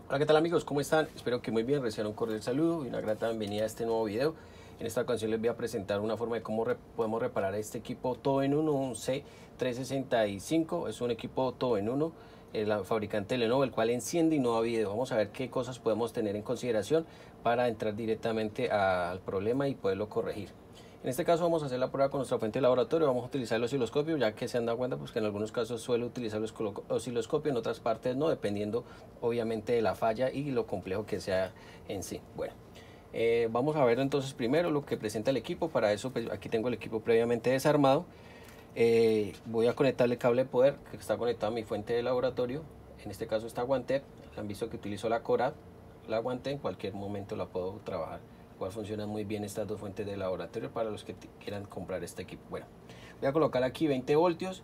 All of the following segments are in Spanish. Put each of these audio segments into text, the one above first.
Hola, ¿qué tal amigos? ¿Cómo están? Espero que muy bien. Reciban un cordial saludo y una grata bienvenida a este nuevo video. En esta ocasión les voy a presentar una forma de cómo podemos reparar este equipo todo en uno, un C365. Es un equipo todo en uno, la fabricante Lenovo, el cual enciende y no da video. Vamos a ver qué cosas podemos tener en consideración para entrar directamente al problema y poderlo corregir. En este caso vamos a hacer la prueba con nuestra fuente de laboratorio. Vamos a utilizar el osciloscopio, ya que se han dado cuenta pues, que en algunos casos suele utilizar el osciloscopio, en otras partes no, dependiendo obviamente de la falla y lo complejo que sea en sí. Bueno, vamos a ver entonces primero lo que presenta el equipo. Para eso pues, aquí tengo el equipo previamente desarmado. Voy a conectarle el cable de poder que está conectado a mi fuente de laboratorio. En este caso está Guantet. Han visto que utilizo la Corad. La aguanté, en cualquier momento la puedo trabajar. Igual funcionan muy bien estas dos fuentes de laboratorio para los que quieran comprar este equipo. Bueno, voy a colocar aquí 20 voltios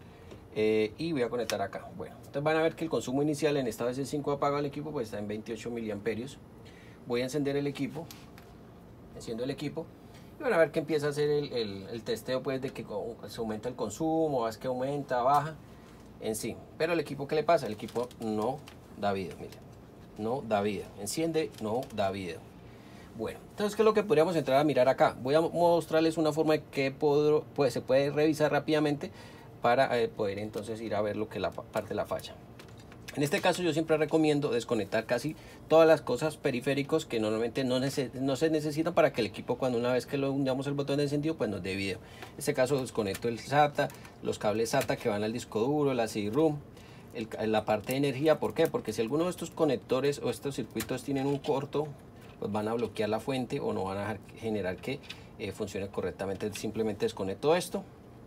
y voy a conectar acá. Bueno, entonces van a ver que el consumo inicial en esta vez el 5 apaga el equipo, pues está en 28 miliamperios. Voy a encender el equipo, enciendo el equipo y van a ver que empieza a hacer el testeo pues de que se aumenta el consumo, es que aumenta, baja en sí. Pero el equipo, ¿qué le pasa? El equipo no da video, miren, no da video, enciende, no da video. Bueno, entonces, ¿qué es lo que podríamos entrar a mirar acá? Voy a mostrarles una forma de que pues, se puede revisar rápidamente para poder entonces ir a ver lo que es la parte de la falla. En este caso yo siempre recomiendo desconectar casi todas las cosas periféricos que normalmente no se necesitan para que el equipo, cuando una vez que lo hundamos el botón de encendido, pues nos dé video. En este caso desconecto el SATA, los cables SATA que van al disco duro, la CD-ROM, la parte de energía. ¿Por qué? Porque si alguno de estos conectores o estos circuitos tienen un corto, pues van a bloquear la fuente o no van a generar que funcione correctamente. Simplemente desconecto esto,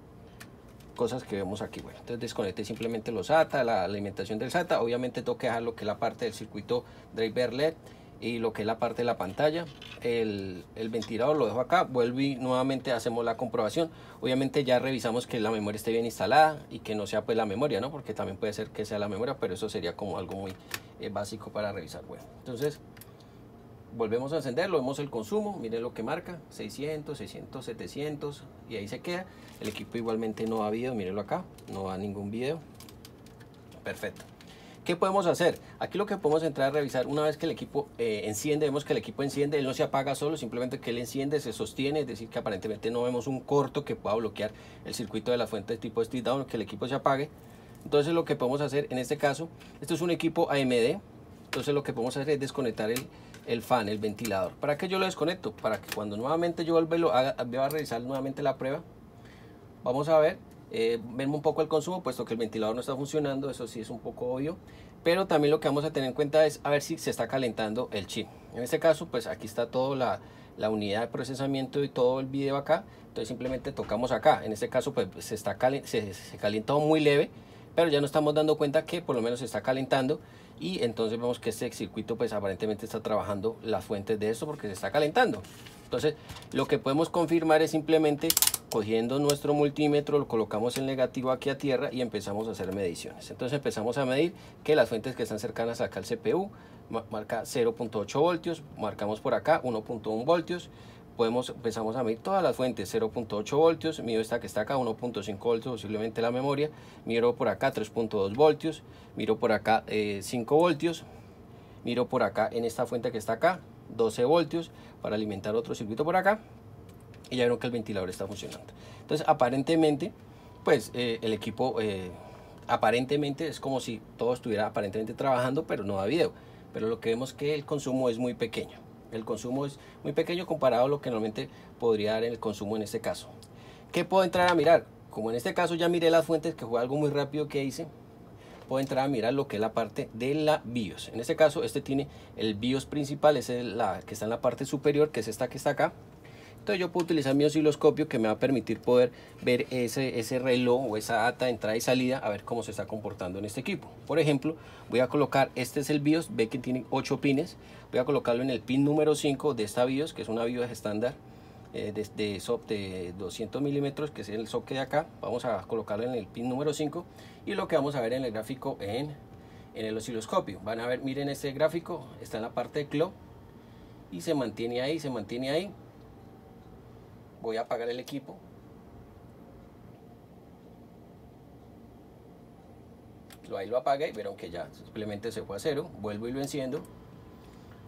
cosas que vemos aquí. Bueno, entonces desconecté simplemente los SATA, la alimentación del SATA. Obviamente tengo que dejar lo que es la parte del circuito driver LED y lo que es la parte de la pantalla. El ventilador lo dejo acá, vuelvo y nuevamente hacemos la comprobación. Obviamente ya revisamos que la memoria esté bien instalada y que no sea pues la memoria, ¿no? Porque también puede ser que sea la memoria, pero eso sería como algo muy básico para revisar. Bueno, entonces volvemos a encenderlo, vemos el consumo, miren lo que marca, 600, 600, 700 y ahí se queda. El equipo igualmente no da video, mírenlo acá, no da ningún video. Perfecto. ¿Qué podemos hacer? Aquí lo que podemos entrar a revisar, una vez que el equipo enciende, vemos que el equipo enciende, él no se apaga solo, simplemente que él enciende, se sostiene, es decir que aparentemente no vemos un corto que pueda bloquear el circuito de la fuente de tipo step down, que el equipo se apague. Entonces lo que podemos hacer en este caso, esto es un equipo AMD, entonces lo que podemos hacer es desconectar el fan, el ventilador. ¿Para qué yo lo desconecto? Para que cuando nuevamente yo vuelva a realizar nuevamente la prueba, vamos a ver, vemos un poco el consumo, puesto que el ventilador no está funcionando, eso sí es un poco obvio. Pero también lo que vamos a tener en cuenta es a ver si se está calentando el chip. En este caso, pues aquí está toda la unidad de procesamiento y todo el video acá. Entonces simplemente tocamos acá. En este caso, pues se calienta muy leve, pero ya nos estamos dando cuenta que por lo menos se está calentando. Y entonces vemos que este circuito pues aparentemente está trabajando las fuentes de esto porque se está calentando. Entonces lo que podemos confirmar es simplemente cogiendo nuestro multímetro, lo colocamos el negativo aquí a tierra y empezamos a hacer mediciones. Entonces empezamos a medir que las fuentes que están cercanas acá al CPU marca 0.8 voltios, marcamos por acá 1.1 voltios. Empezamos a medir todas las fuentes, 0.8 voltios, mido esta que está acá, 1.5 voltios, posiblemente la memoria, miro por acá 3.2 voltios, miro por acá 5 voltios, miro por acá en esta fuente que está acá, 12 voltios para alimentar otro circuito por acá, y ya vieron que el ventilador está funcionando. Entonces aparentemente, pues el equipo, aparentemente es como si todo estuviera aparentemente trabajando, pero no da video. Pero lo que vemos es que el consumo es muy pequeño. El consumo es muy pequeño comparado a lo que normalmente podría dar el consumo en este caso. ¿Qué puedo entrar a mirar? Como en este caso ya miré las fuentes, que fue algo muy rápido que hice, puedo entrar a mirar lo que es la parte de la BIOS. En este caso, este tiene el BIOS principal, es la que está en la parte superior, que es esta que está acá. Entonces yo puedo utilizar mi osciloscopio, que me va a permitir poder ver ese reloj o esa data de entrada y salida, a ver cómo se está comportando en este equipo. Por ejemplo, voy a colocar, este es el BIOS, ve que tiene 8 pines, voy a colocarlo en el pin número 5 de esta BIOS, que es una BIOS estándar de 200 milímetros, que es el socket de acá. Vamos a colocarlo en el pin número 5 y lo que vamos a ver en el gráfico en el osciloscopio. Van a ver, miren este gráfico, está en la parte de clock y se mantiene ahí, se mantiene ahí. Voy a apagar el equipo. Ahí lo apagué y vieron que ya simplemente se fue a cero. Vuelvo y lo enciendo.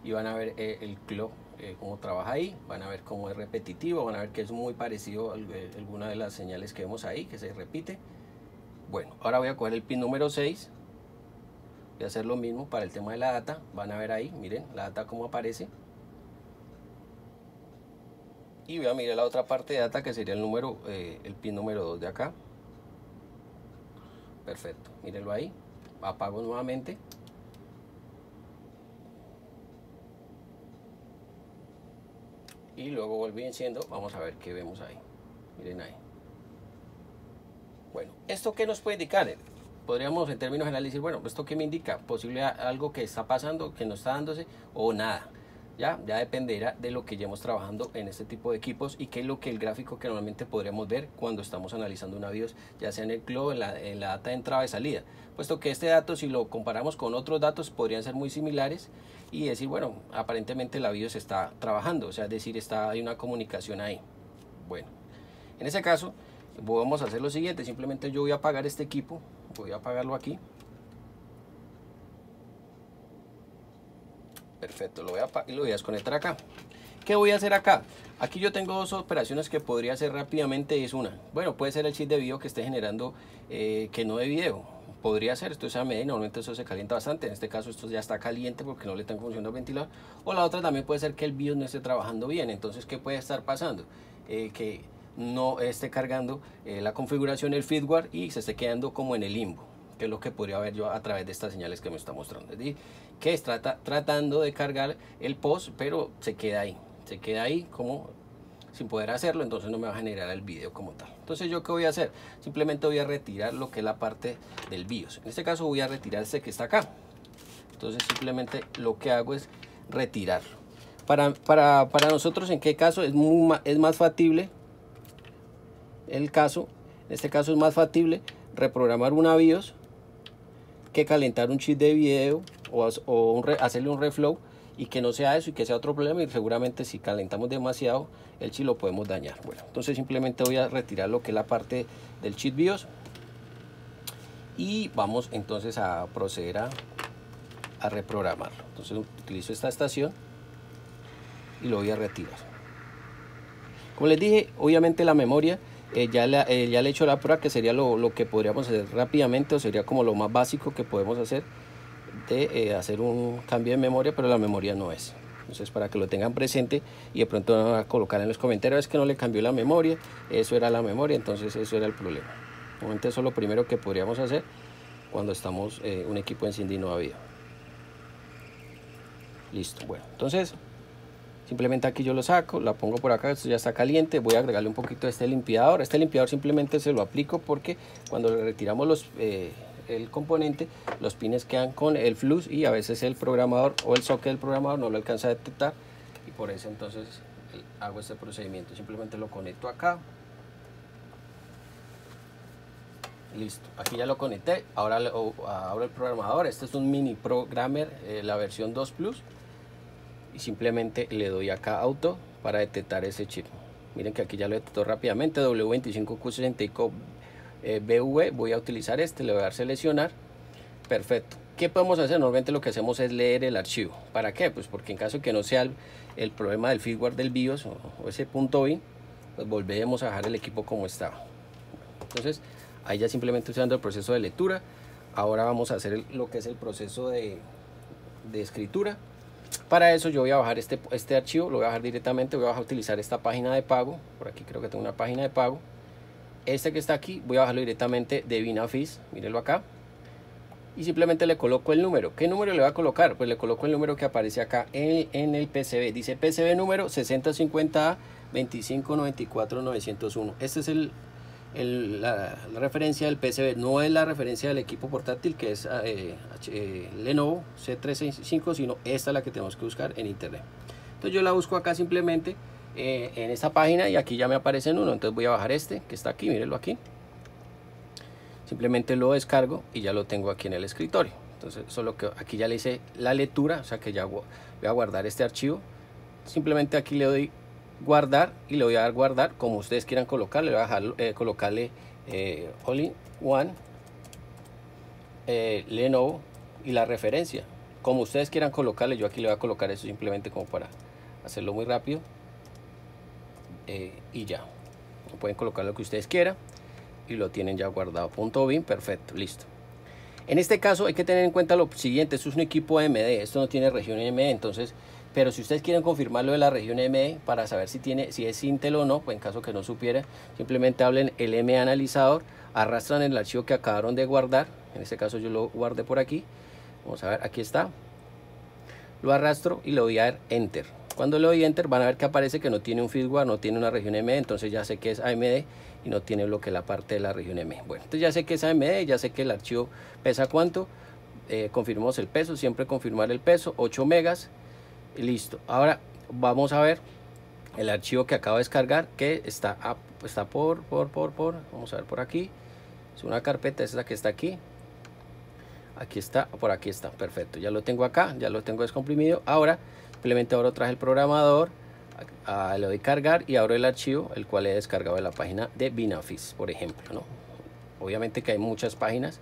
y van a ver el clock, cómo trabaja ahí, van a ver cómo es repetitivo, van a ver que es muy parecido a alguna de las señales que vemos ahí, que se repite. Bueno, ahora voy a coger el pin número 6, voy a hacer lo mismo para el tema de la data, van a ver ahí, miren la data cómo aparece. Y voy a mirar la otra parte de data, que sería el pin número 2 de acá. Perfecto, mírenlo ahí, apago nuevamente. Y luego volví enciendo, vamos a ver qué vemos ahí, miren ahí. Bueno, ¿esto qué nos puede indicar? Podríamos en términos generales decir, bueno, ¿esto qué me indica? Posible algo que está pasando, que no está dándose, o nada. Ya dependerá de lo que llevamos trabajando en este tipo de equipos y qué es lo que el gráfico que normalmente podríamos ver cuando estamos analizando una BIOS, ya sea en el clock, en la data de entrada y salida, puesto que este dato, si lo comparamos con otros datos, podrían ser muy similares y decir, bueno, aparentemente la BIOS está trabajando, o sea, es decir, hay una comunicación ahí. Bueno, en ese caso vamos a hacer lo siguiente, simplemente yo voy a apagar este equipo, voy a apagarlo aquí. Perfecto, lo voy a desconectar acá. ¿Qué voy a hacer acá? Aquí yo tengo dos operaciones que podría hacer rápidamente. Es una, bueno, puede ser el chip de video que esté generando que no de video. Podría ser, esto es AMD, normalmente eso se calienta bastante. En este caso esto ya está caliente porque no le están funcionando el ventilador. O la otra también puede ser que el BIOS no esté trabajando bien. Entonces, ¿qué puede estar pasando? Que no esté cargando la configuración, el firmware, y se esté quedando como en el limbo, que es lo que podría ver yo a través de estas señales que me está mostrando. Es decir, que está tratando de cargar el post, pero se queda ahí como sin poder hacerlo, entonces no me va a generar el video como tal. Entonces, ¿yo qué voy a hacer? Simplemente voy a retirar lo que es la parte del BIOS. En este caso voy a retirar este que está acá. Entonces simplemente lo que hago es retirarlo. Para nosotros, ¿en qué caso es más factible el caso? En este caso es más factible reprogramar una BIOS que calentar un chip de video o hacerle un reflow, y que no sea eso y que sea otro problema, y seguramente si calentamos demasiado el chip lo podemos dañar. Bueno, entonces simplemente voy a retirar lo que es la parte del chip BIOS y vamos entonces a proceder a reprogramarlo. Entonces utilizo esta estación y lo voy a retirar. Como les dije, obviamente la memoria ya le he hecho la prueba, que sería lo que podríamos hacer rápidamente, o sería como lo más básico que podemos hacer, de hacer un cambio de memoria, pero la memoria no es. Entonces, para que lo tengan presente y de pronto van a colocar en los comentarios, es que no le cambió la memoria, eso era la memoria, entonces eso era el problema. Obviamente eso es lo primero que podríamos hacer cuando estamos un equipo encendido no ha habido. Listo, bueno, entonces simplemente aquí yo lo saco, la pongo por acá, esto ya está caliente. Voy a agregarle un poquito de este limpiador. Este limpiador simplemente se lo aplico porque cuando le retiramos el componente, los pines quedan con el flux y a veces el programador o el socket del programador no lo alcanza a detectar, y por eso entonces hago este procedimiento. Simplemente lo conecto acá. Listo, aquí ya lo conecté. Ahora abro el programador. Este es un mini programmer, la versión 2 Plus, y simplemente le doy acá auto para detectar ese chip. Miren que aquí ya lo detectó rápidamente, W25Q65 BV. Voy a utilizar le voy a dar seleccionar. Perfecto. ¿Qué podemos hacer? Normalmente lo que hacemos es leer el archivo. ¿Para qué? Pues porque en caso que no sea el problema del firmware del BIOS o ese punto bin, pues volvemos a dejar el equipo como estaba. Entonces ahí ya simplemente usando el proceso de lectura. Ahora vamos a hacer lo que es el proceso de escritura. Para eso yo voy a bajar este archivo, lo voy a bajar directamente. Voy a utilizar esta página de pago. Por aquí creo que tengo una página de pago. Este que está aquí voy a bajarlo directamente de Binafis, mírenlo acá, y simplemente le coloco el número. ¿Qué número le voy a colocar? Pues le coloco el número que aparece acá en el PCB. Dice PCB número 6050A 2594901. Este es la referencia del PCB, no es la referencia del equipo portátil, que es Lenovo C365, sino esta es la que tenemos que buscar en internet. Entonces yo la busco acá simplemente en esta página, y aquí ya me aparece en uno. Entonces voy a bajar este que está aquí, mírenlo aquí. Simplemente lo descargo y ya lo tengo aquí en el escritorio. Entonces solo que aquí ya le hice la lectura, o sea que ya voy a guardar este archivo. Simplemente aquí le doy guardar y le voy a dar guardar como ustedes quieran colocarle. Le voy a dejar colocarle All-in-One Lenovo y la referencia como ustedes quieran colocarle. Yo aquí le voy a colocar eso simplemente como para hacerlo muy rápido. Y ya, pueden colocar lo que ustedes quieran y lo tienen ya guardado. .bin, perfecto, listo. En este caso hay que tener en cuenta lo siguiente: esto es un equipo AMD, esto no tiene región AMD, entonces, pero si ustedes quieren confirmarlo de la región AMD para saber si es Intel o no, pues en caso que no supiera, simplemente hablen el M analizador, arrastran el archivo que acabaron de guardar. En este caso yo lo guardé por aquí. Vamos a ver, aquí está. Lo arrastro y le doy a dar Enter. Cuando le doy Enter van a ver que aparece que no tiene un firmware, no tiene una región AMD, entonces ya sé que es AMD y no tiene lo que es la parte de la región AMD. Bueno, entonces ya sé que es AMD, ya sé que el archivo pesa cuánto. Confirmamos el peso, siempre confirmar el peso, 8 megas. Y listo. Ahora vamos a ver el archivo que acabo de descargar, que está vamos a ver por aquí. Es una carpeta, esa que está aquí. Aquí está, por aquí está, perfecto. Ya lo tengo acá, ya lo tengo descomprimido. Ahora simplemente abro otra vez el programador, le doy cargar y abro el archivo, el cual he descargado de la página de BIOS, por ejemplo, ¿no? Obviamente que hay muchas páginas,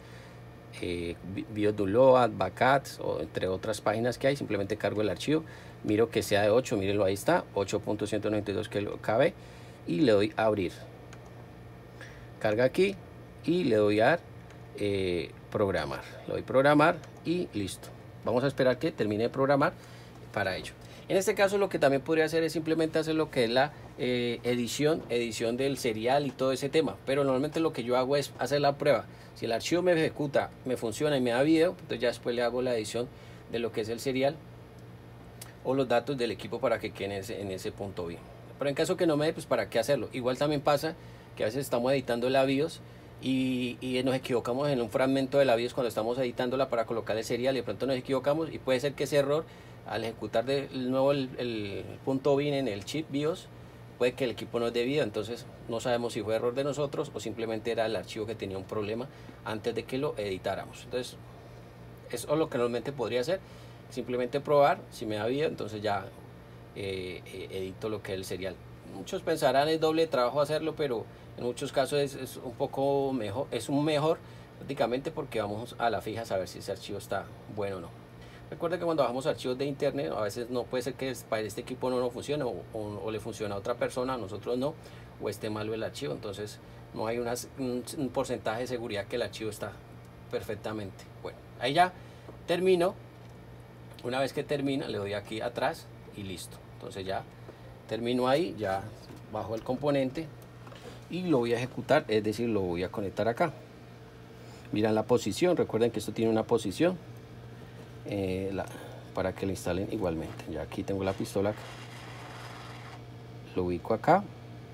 BIOS Download, Backups, o entre otras páginas que hay. Simplemente cargo el archivo, miro que sea de 8, mírenlo, ahí está, 8.192 que lo cabe, y le doy a abrir. Carga aquí y le doy a dar programar. Le doy programar y listo. Vamos a esperar que termine de programar para ello. En este caso lo que también podría hacer es simplemente hacer lo que es la edición del serial y todo ese tema, pero normalmente lo que yo hago es hacer la prueba. Si el archivo me ejecuta, me funciona y me da video, entonces ya después le hago la edición de lo que es el serial o los datos del equipo para que queden en ese punto bien. Pero en caso que no me dé, pues para qué hacerlo. Igual también pasa que a veces estamos editando la BIOS y nos equivocamos en un fragmento de la BIOS cuando estamos editándola para colocar el serial, y de pronto nos equivocamos y puede ser que ese error al ejecutar de nuevo el punto bin en el chip BIOS, puede que el equipo nos dé video. Entonces no sabemos si fue error de nosotros o simplemente era el archivo que tenía un problema antes de que lo editáramos. Entonces eso es lo que normalmente podría hacer, simplemente probar. Si me da video, entonces ya edito lo que es el serial. Muchos pensarán es doble trabajo hacerlo, pero en muchos casos es un poco mejor, es un mejor prácticamente, porque vamos a la fija a saber si ese archivo está bueno o no. Recuerda que cuando bajamos archivos de internet, a veces no puede ser que para este equipo no funcione, o le funciona a otra persona, a nosotros no, o esté malo el archivo. Entonces no hay un porcentaje de seguridad que el archivo está perfectamente. Bueno, ahí ya termino. Una vez que termina, le doy aquí atrás y listo. Entonces ya termino ahí, ya bajo el componente y lo voy a ejecutar, es decir, lo voy a conectar acá. Miran la posición, recuerden que esto tiene una posición para que lo instalen igualmente. Ya aquí tengo la pistola, lo ubico acá.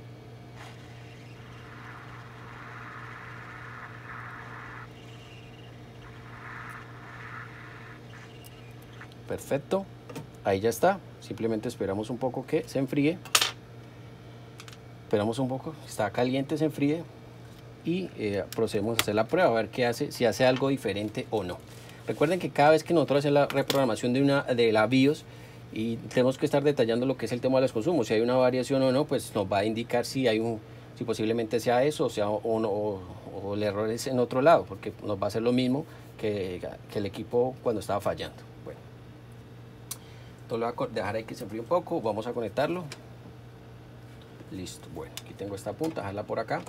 Perfecto, ahí ya está. Simplemente esperamos un poco que se enfríe. Esperamos un poco, está caliente, se enfríe y procedemos a hacer la prueba, a ver qué hace, si hace algo diferente o no. Recuerden que cada vez que nosotros hacemos la reprogramación de la BIOS, y tenemos que estar detallando lo que es el tema de los consumos, si hay una variación o no, pues nos va a indicar si posiblemente sea eso, o el error es en otro lado, porque nos va a hacer lo mismo que el equipo cuando estaba fallando. Bueno, entonces lo voy a dejar ahí que se enfríe un poco, vamos a conectarlo. Listo, bueno, aquí tengo esta punta, dejarla por acá.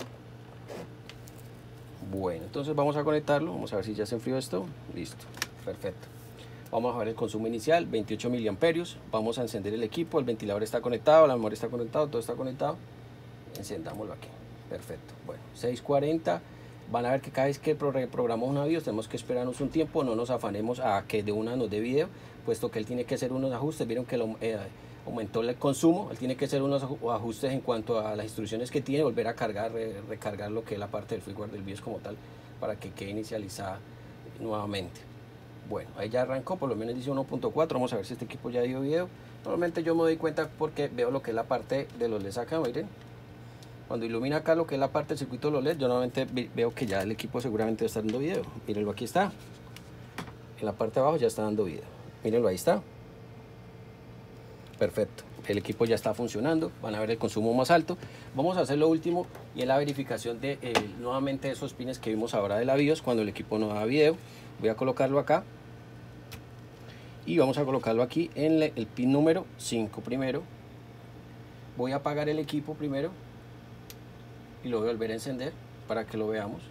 Bueno, entonces vamos a conectarlo, vamos a ver si ya se enfrió esto. Listo, perfecto. Vamos a ver el consumo inicial, 28 miliamperios. Vamos a encender el equipo, el ventilador está conectado, la memoria está conectado, todo está conectado. Encendámoslo aquí, perfecto. Bueno, 6:40. Van a ver que cada vez que reprogramamos una BIOS tenemos que esperarnos un tiempo, no nos afanemos a que de una nos dé video, puesto que él tiene que hacer unos ajustes. Vieron que aumentó el consumo, él tiene que hacer unos ajustes en cuanto a las instrucciones que tiene, volver a cargar, recargar lo que es la parte del firmware del BIOS como tal, para que quede inicializada nuevamente. Bueno, ahí ya arrancó, por lo menos dice 1.4, vamos a ver si este equipo ya dio video. Normalmente yo me doy cuenta porque veo lo que es la parte de los LEDs acá, miren. Cuando ilumina acá lo que es la parte del circuito de los LEDs, yo normalmente veo que ya el equipo seguramente está dando video. Mírenlo, aquí está. En la parte de abajo ya está dando video. Mírenlo, ahí está. Perfecto, el equipo ya está funcionando, van a ver el consumo más alto. Vamos a hacer lo último, y es la verificación de nuevamente esos pines que vimos ahora de la BIOS cuando el equipo no da video. Voy a colocarlo acá y vamos a colocarlo aquí en el pin número 5 primero. Voy a apagar el equipo primero y lo voy a volver a encender para que lo veamos.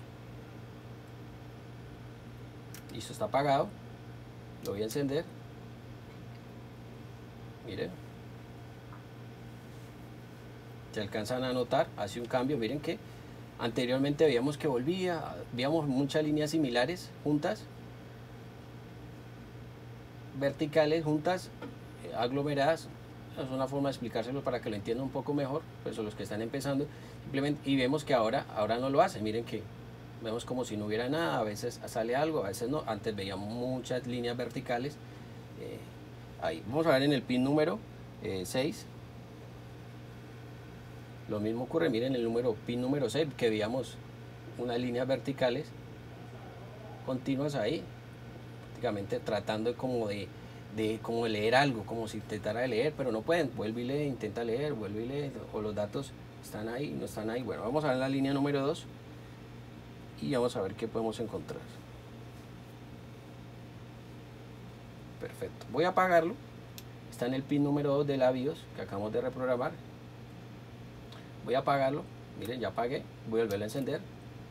Listo, está apagado. Lo voy a encender. Miren, se alcanzan a notar, hace un cambio. Miren que anteriormente veíamos que volvía, veíamos muchas líneas similares juntas, verticales juntas, aglomeradas. Es una forma de explicárselo para que lo entiendan un poco mejor, pues los que están empezando simplemente. Y vemos que ahora no lo hace. Miren que vemos como si no hubiera nada, a veces sale algo, a veces no. Antes veíamos muchas líneas verticales. Ahí vamos a ver en el pin número 6, lo mismo ocurre. Miren el pin número 6, que veíamos unas líneas verticales continuas ahí, prácticamente tratando como de leer algo, como si intentara leer, pero no pueden. Vuelve y lee, intenta leer, vuelve y lee, o los datos están ahí, no están ahí. Bueno, vamos a ver la línea número 2 y vamos a ver qué podemos encontrar. Perfecto, voy a apagarlo. Está en el pin número 2 de la BIOS que acabamos de reprogramar. Voy a apagarlo. Miren, ya apagué. Voy a volver a encender.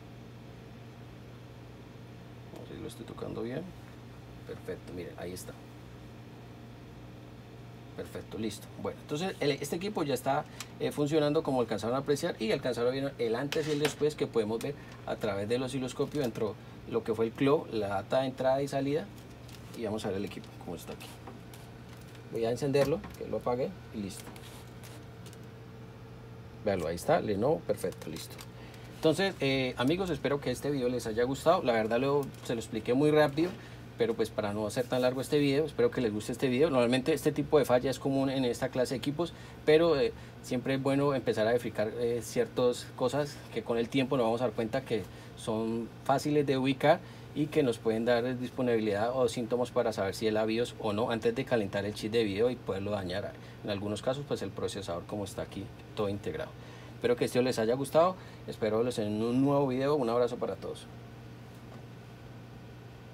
No sé si lo estoy tocando bien. Perfecto, miren, ahí está. Perfecto, listo. Bueno, entonces este equipo ya está funcionando como alcanzaron a apreciar, y alcanzaron a ver el antes y el después, que podemos ver a través del osciloscopio dentro de lo que fue el clock, la data de entrada y salida. Y vamos a ver el equipo como está aquí. Voy a encenderlo, que lo apague, y listo. Veanlo, ahí está, Lenovo, perfecto, listo. Entonces, amigos, espero que este video les haya gustado. La verdad se lo expliqué muy rápido, pero pues para no hacer tan largo este video, espero que les guste este video. Normalmente este tipo de falla es común en esta clase de equipos, pero siempre es bueno empezar a verificar ciertas cosas que con el tiempo nos vamos a dar cuenta que son fáciles de ubicar y que nos pueden dar disponibilidad o síntomas para saber si es la BIOS o no, antes de calentar el chip de video y poderlo dañar. En algunos casos pues el procesador, como está aquí todo integrado. Espero que este les haya gustado, espero verlos en un nuevo video. Un abrazo para todos.